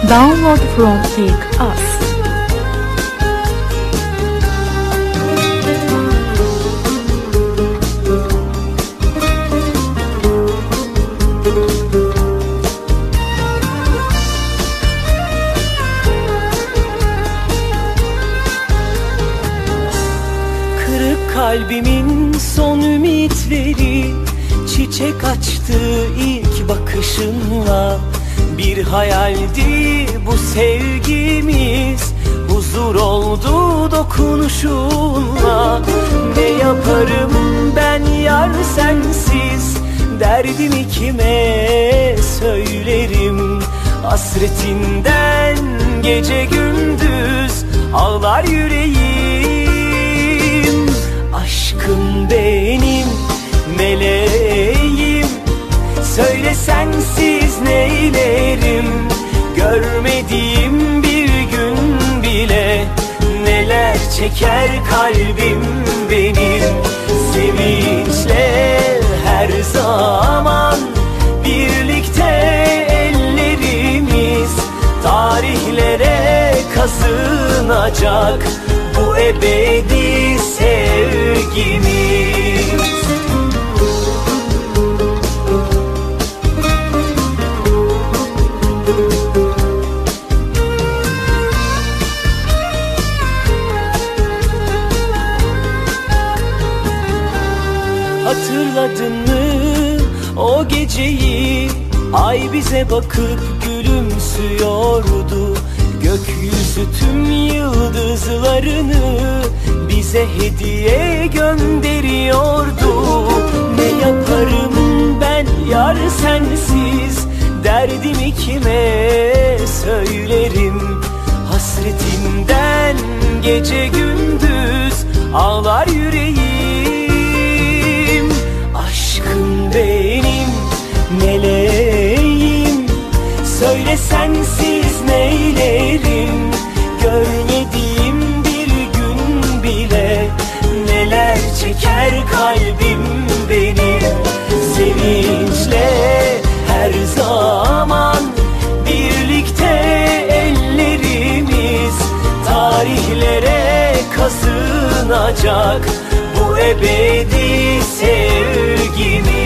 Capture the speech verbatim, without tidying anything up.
Download from Take Us. Kırık kalbimin son ümitleri çiçek açtı ilk bakışınla. Bir hayaldi bu sevgimiz, huzur oldu dokunuşunla. Ne yaparım ben yar sensiz, derdimi kime söylerim? Hasretinden gece gündüz ağlar yüreğim. Aşkım benim meleğim, söyle sensiz neylerim? Görmediğim bir gün bile neler çeker kalbim benim. Sevinçle her zaman birlikte ellerimiz, tarihlere kazınacak bu ebedi sevgimiz. Hatırladın mı o geceyi? Ay bize bakıp gülümsüyordu. Gökyüzü tüm yıldızlarını bize hediye gönderiyordu. Ne yaparım ben yar sensiz, derdimi kime söylerim? Hasretinden gece gündüz ağlar yüreğim. Aşkım benim meleğim, söyle sensiz neylerim? Görmediğim bir gün bile neler çeker kalbim benim. Sevinçle her zaman birlikte ellerimiz, tarihlere kazınacak bu ebedi sevgimiz.